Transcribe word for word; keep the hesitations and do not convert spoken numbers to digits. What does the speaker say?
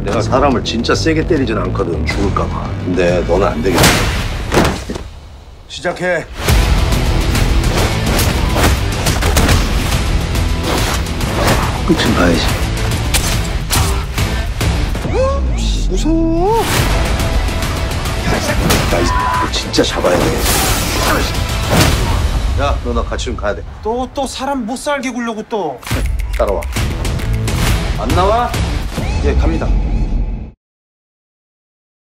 내가 사람을 진짜 세게 때리진 않거든, 죽을까봐. 근데 너는 안 되겠다. 시작해. 끝은 봐야지. 무서워. 나 이 진짜 잡아야 돼. 야, 너 나 같이 좀 가야 돼. 또, 또 사람 못 살게 굴려고 또. 따라와. 안 나와? 예, 갑니다.